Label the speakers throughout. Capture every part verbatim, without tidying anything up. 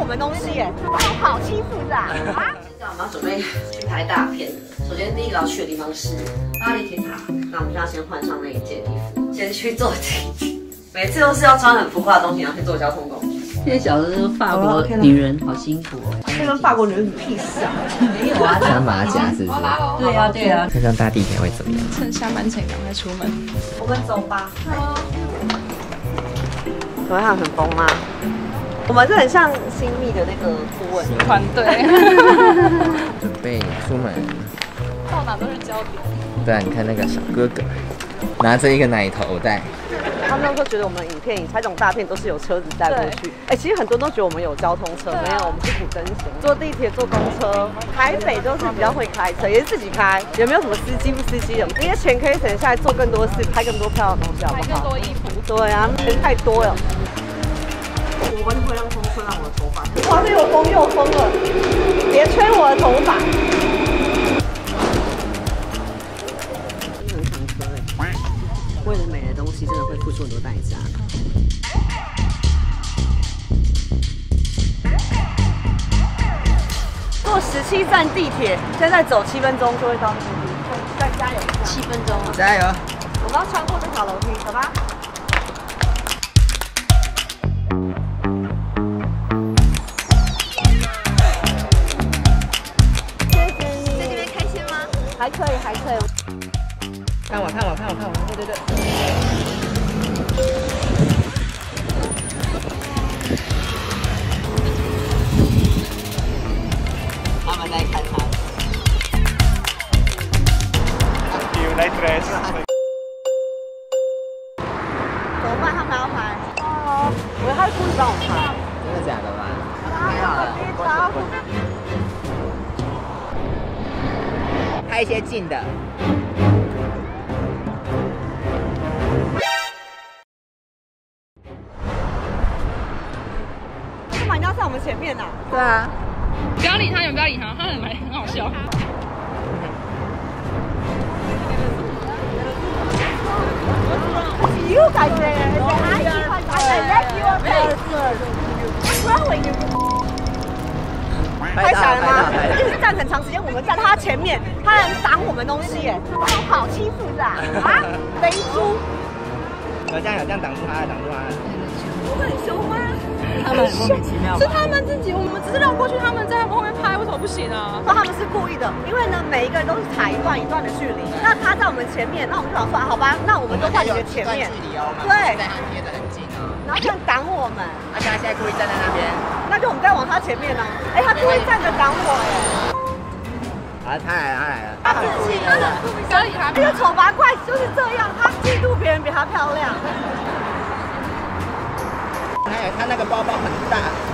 Speaker 1: 们东西耶，好欺负的啊！现在我们要准备去拍大片。首先第一个要去的地方是巴黎铁塔，那我们就要先换上那一件衣服，先去做体检。每次都是要穿很浮夸的东西，然后去做交通工具。
Speaker 2: 现在小的说法国女人好辛苦哦，
Speaker 1: 这跟法国女人有屁事啊？
Speaker 2: 没有啊，
Speaker 3: 穿马甲是不是？
Speaker 2: 对啊对啊。
Speaker 3: 那上大地铁会怎么样？
Speaker 4: 趁下班前赶快出门。
Speaker 1: 我们走吧。怎么样？很疯吗？我们是很像新密的那个顾问
Speaker 4: 团队。
Speaker 3: 准备出门。
Speaker 4: 到哪都是焦点。
Speaker 3: 对啊，你看那个小哥哥拿着一个奶头袋。
Speaker 1: 他们都觉得我们影片拍这种大片都是有车子带过去。哎、欸，其实很多人都觉得我们有交通车，没有，我们是普灯型。坐地铁、坐公车，台北都是比较会开车，也是自己开，也没有什么司机不司机的。这些钱可以省下来做更多事，拍更多漂亮的东西，好不好？
Speaker 4: 拍更多衣服。
Speaker 1: 对啊，钱太多了。我完全不会让风吹到我的头发。哇，这有风又疯了，别吹我的头发。为了美的东西，真的会付出很多代价。坐十七站地铁，现在走七分钟就会到那边，再加油一下。
Speaker 2: 七分钟啊！
Speaker 3: 加油！
Speaker 1: 我们要穿过这条楼梯，走吧。谢谢你。在这边开心吗？还可以，还可以。
Speaker 3: 看我，看我，看我，看我，对对对。
Speaker 2: 他们在看他。
Speaker 5: You like dress？
Speaker 1: 怎么办？他们要拍。哦，我以为他是故意帮我拍。
Speaker 3: 真的假的吗？
Speaker 1: 太好了，
Speaker 3: 拍一些近的。
Speaker 1: 干嘛你要在我们前面呢？
Speaker 3: 对啊。
Speaker 4: 不要理他，你不要理他，他很来很好笑。
Speaker 1: You guys say I I like your face. Growing. 拍起来吗？一直站很长时间，我们站他前面，他很挡我们东西耶，好欺负的啊！肥猪。
Speaker 3: 有这样有这样挡住他，挡住他。
Speaker 1: 我很凶吗？
Speaker 4: 他们很莫名其妙。是他们自己，我们只是绕过去，他们在他们后面拍，为什么不行啊？
Speaker 1: 说他们是故意的，因为呢，每一个人都是踩一段一段的距离。那他在我们前面，那我们就想说，好吧，那我们都在你的前面。对，
Speaker 3: 在他贴得很近哦。
Speaker 1: 然后这样挡我们。
Speaker 3: 而且他现在故意站在那边。
Speaker 1: 那就我们再往他前面呢。哎，他故意站着挡我哎。
Speaker 3: 啊，他来了，他来了。
Speaker 1: 他自己的，
Speaker 4: 不要理他。
Speaker 1: 这个丑八怪就是这样，他嫉妒别人比他漂亮。
Speaker 3: 还有他那个包包很大。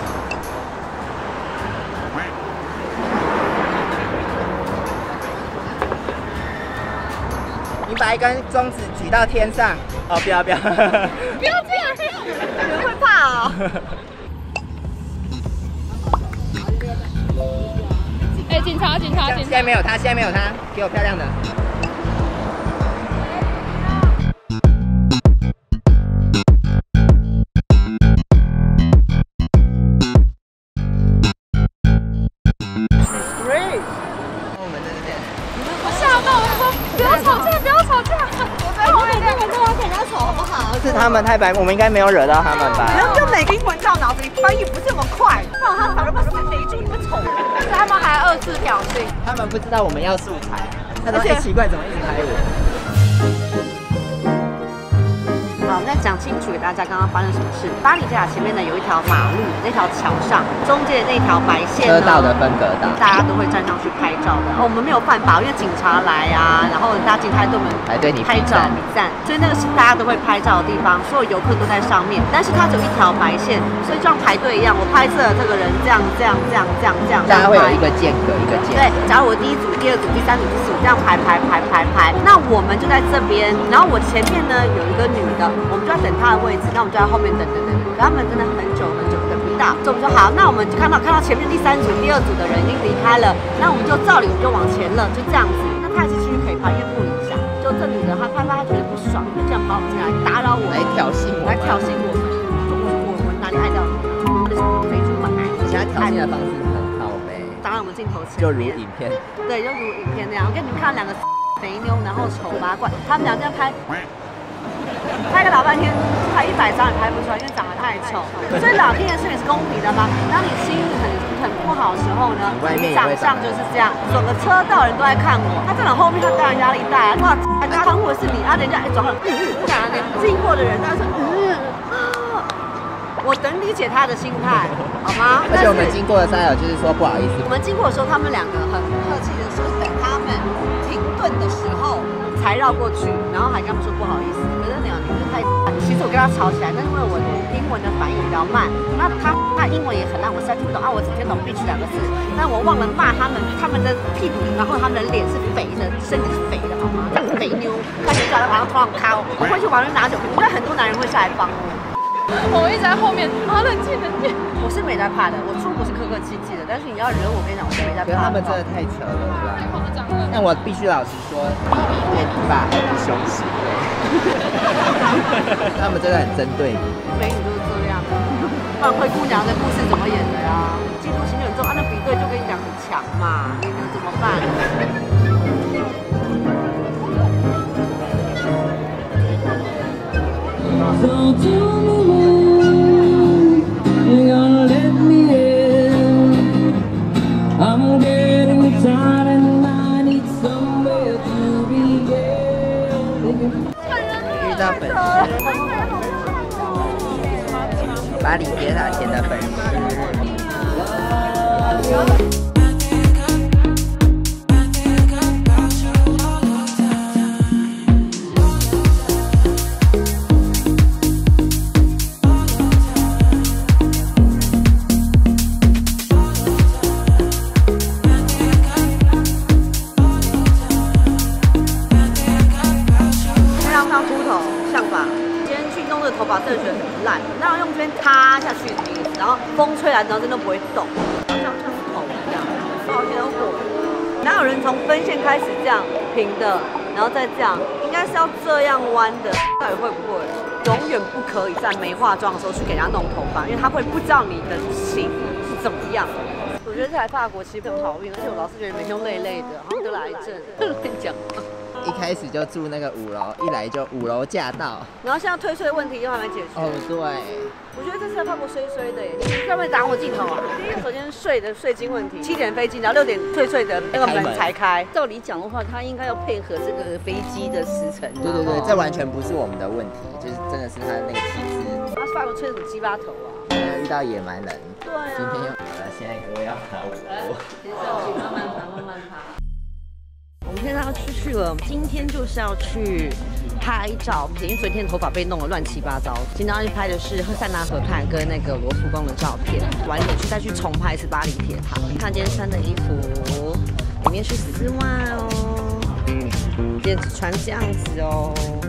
Speaker 3: 你把一根中指举到天上，哦，不要不要，不
Speaker 4: 不要这样，
Speaker 1: 你们会怕哦。
Speaker 4: 哎，警察警察警察！
Speaker 3: 现在没有他，现在没有他，给我漂亮的。是他们太白，我们应该没有惹到他们吧？
Speaker 1: 然后就每个英文到脑子里，翻译不是那么快，不然他反而把是肥猪你们丑，所以他们还二次挑衅。
Speaker 3: 他们不知道我们要素材，他说哎奇怪，怎么一直拍我？好，我们再讲清楚给大家刚刚发生什么事。巴黎铁塔前面呢有一条马路，那条桥上中间的那条白线呢，车道的分隔岛，大家都会站上去拍照的。哦，我们没有犯法，因为警察来啊，然后大家进来对我们来对你拍照比赞，所以那个是大家都会拍照的地方，所有游客都在上面。但是它只有一条白线，所以就像排队一样，我拍摄了这个人这样这样这样这样这样，大家会有一个间隔一个间。对，假如我第一组、第二组、第三组、第四组这样排排排排排，那我们就在这边，然后我前面呢有一个女的，我们就要等她的位置，那我们就在后面等等等等，他们真的很久很久等不到，所以我们说好，那我们就看到看到前面第三组、第二组的人已经离开了，那我们就照理我们就往前了，就这样子。那他还是继续可以拍，因为不影响。就这女的她拍拍，她觉得不爽，就这样跑进来打扰我，来挑衅我，来挑衅我们。我我我哪里爱到你了？就是肥猪本来，而且她
Speaker 6: 调戏的方式很靠背。
Speaker 3: 当然我们镜头前
Speaker 6: 就如影片。
Speaker 3: 对，就如影片那样。我给你们看两个肥妞，然后丑八怪，他们俩这样拍。拍个老半天，拍一百张也拍不出来，因为长得太丑。所以老天爷是也是公平的嘛。当你心情很很不好的时候呢，你长相就是这样，整个车道人都在看我。他站在后面，他当然压力大。哇，他看我是你啊，人家一转了，不敢那经过的人，他说嗯啊，我能理解他的心态，好吗？
Speaker 6: 而且我们经过的时候，就是说不好意思。
Speaker 3: 我们经过的时候，他们两个很客气的说，等他们停顿的时候才绕过去，然后还跟他们说不好意思。可是你你们太，其实我跟他吵起来，但是因为我的英文的反应比较慢，那他他英文也很烂，我实在听不懂啊，我只听懂 bitch 两个字，但我忘了骂他们，他们的屁股，然后他们的脸是肥的，身体是肥的，好吗？肥妞，看起来马上头上靠，我回去晚上拿酒瓶，应该很多男人会下来帮我。
Speaker 4: 我一直在后面，好冷静冷静。
Speaker 3: 我是没在怕的，我出国是客客气气的，但是你要惹我，跟你讲，我是没在怕。
Speaker 6: 他们真的太扯了，是吧？
Speaker 4: 太夸张了。
Speaker 6: 但我必须老实说，比比变法还是凶险。他们真的很针对你。
Speaker 3: 美女都是这样，不然灰姑娘的故事怎么演的呀？嫉妒心很重，啊，那比对就跟你讲很强嘛，你能怎么办？So tell me when you're gonna let me in. I'm getting tired and I need somewhere to begin.
Speaker 6: 遇到粉丝，巴黎铁塔前的粉丝。
Speaker 3: 头发真的觉得很烂，那要用这边塌下去的意思，然后风吹来，然后真的不会动，像像头一样，好有点火。哪有人从分线开始这样平的，然后再这样，应该是要这样弯的，到底会不会？永远不可以在没化妆的时候去给人家弄头发，因为他会不知道你的心是怎么样。我觉得这来法国其实很好运，而且我老是觉得每天都累累的，好像得了癌症。跟你讲。
Speaker 6: 一开始就住那个五楼，一来就五楼驾到，
Speaker 3: 然后现在退税的问题又还没解决。
Speaker 6: 哦，对，
Speaker 3: 我觉得这次来法国衰衰的耶，你会不会挡我镜头啊？首先税的税金问题，七点飞机，然后六点退税的那个门才开。
Speaker 2: 照理讲的话，他应该要配合这个飞机的时程。
Speaker 6: 对对对，这完全不是我们的问题，就是真的是他的那个体质。
Speaker 3: 他法国吹什么鸡巴头啊？
Speaker 6: 遇到野蛮人。
Speaker 3: 对啊。
Speaker 6: 今天又好了，现在各位要爬五楼。
Speaker 2: 先上去，慢慢爬，慢慢爬。
Speaker 3: 我们现在要出去了，今天就是要去拍照片，因为昨天头发被弄得乱七八糟。今天要去拍的是塞纳河畔跟那个罗浮宫的照片，晚点去再去重拍一次巴黎铁塔。你看今天穿的衣服，里面是丝袜哦，今天只穿这样子哦。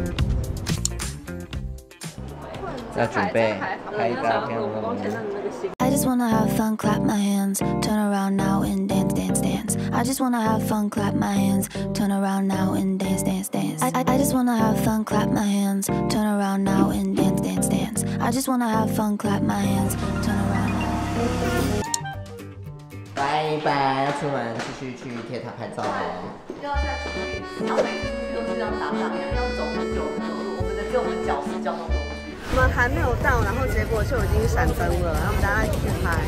Speaker 6: 要准备拍照片了。
Speaker 7: I just wanna have fun, clap my hands, turn around now and dance, dance, dance. I just wanna have fun, clap my hands, turn around now and dance, dance, dance. I, I, I just wanna have fun, clap my hands, turn around now and dance, dance, dance. I just wanna have fun, clap my hands, turn around now.
Speaker 6: 拜拜，要出门继续去铁塔拍照哦。
Speaker 3: 又要再出去，然后每次出去都是这样打仗一样，要走很久很久路。我们的只有我们脚是交通工具。我们还没有到，然后结果就已经闪灯了，然后我们大家继续拍。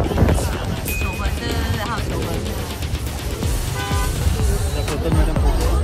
Speaker 3: 求婚，对对对，还有求婚。